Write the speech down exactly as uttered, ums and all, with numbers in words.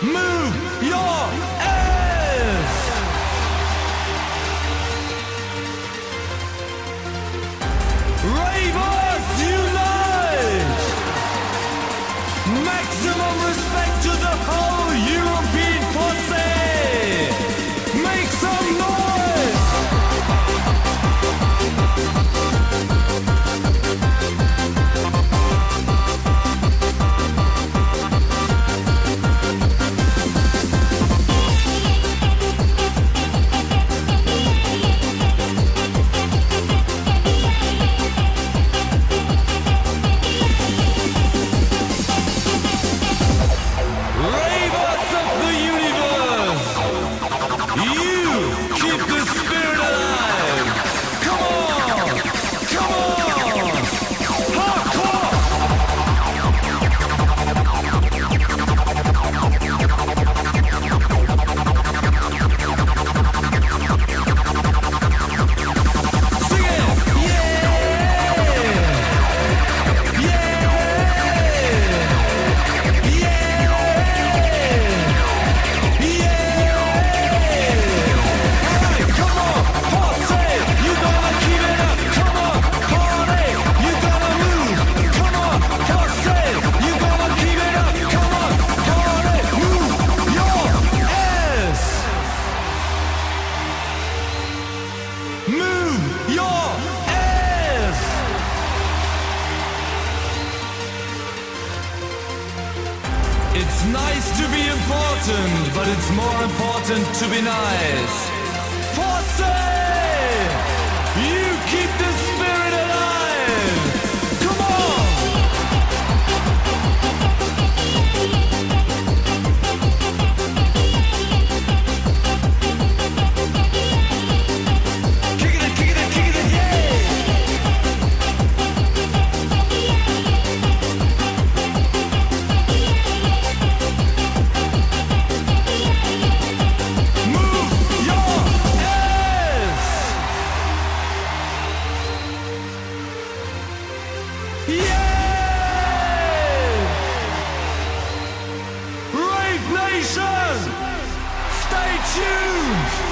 Move your ass! Ravers unite! Maximum respect to the whole European posse! Make some noise! Ravers of the universe! You keep the spirit alive! Come on! Come on! Hardcore! Sing it! Yeah! Yeah! Yeah! It's nice to be important, but it's more important to be nice. Posse! You keep the spirit alive! Come on! Kick it, kick it, kick it, yeah! Yeah! Rave Nation! Stay tuned!